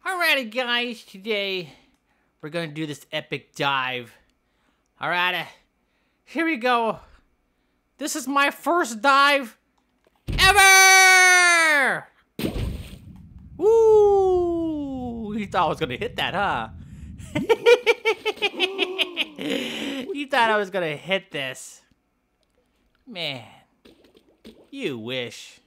Alrighty guys, today we're gonna do this epic dive. Alright, here we go. This is my first dive ever! Woo! He thought I was gonna hit that, huh? He thought I was gonna hit this. Man, you wish.